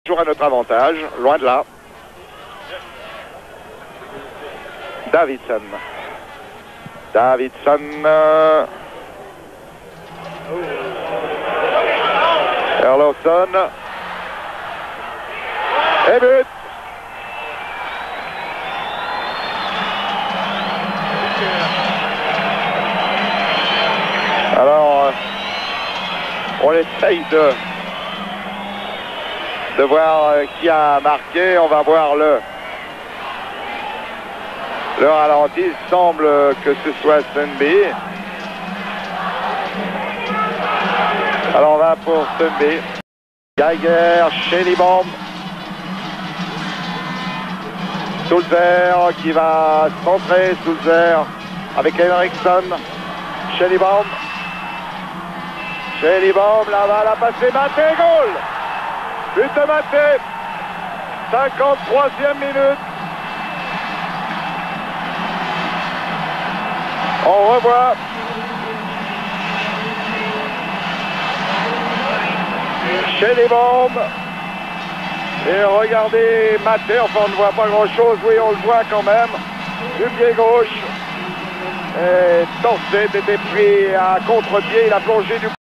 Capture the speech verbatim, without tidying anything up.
Toujours à notre avantage, loin de là. Davidson. Davidson. Euh... Erlerson. Et but. Alors, euh, on essaye de, de voir euh, qui a marqué. On va voir le, le ralenti. Il semble que ce soit Sundby. Alors on va pour Sundby. Geiger, Schellibaum. Sulzer qui va centrer. Sulzer avec Henriksson. Schellibaum. Schellibaum, là va la passer, Maté, goal! But de Maté, cinquante-troisième minute. On revoit. Schellibaum. Et regardez Maté, enfin on ne voit pas grand chose, oui on le voit quand même. Du pied gauche. Et Torset était pris à contre-pied, il a plongé du